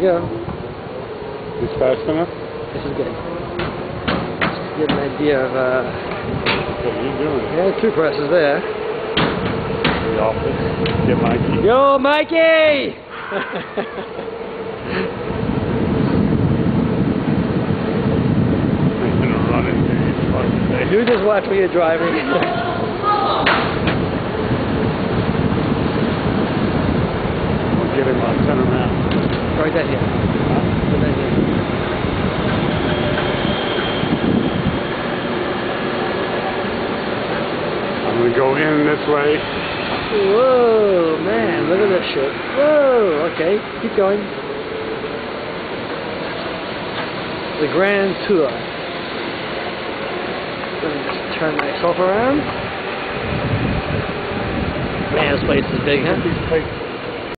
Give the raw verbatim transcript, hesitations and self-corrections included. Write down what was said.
go. Is fast enough? This is good. Just to get an idea of, uh... What are you doing? Yeah, two presses there. The office. Get Mikey. Yo, Mikey! He's gonna run into these fucking You just watch when you're driving. We'll get him on center around. Right that here. Huh? Right that here. I'm gonna go in this way. Whoa, man, look at this shit. Whoa, okay, keep going. The Grand Tour. Let me just turn myself around. Man, this place is big, huh? These places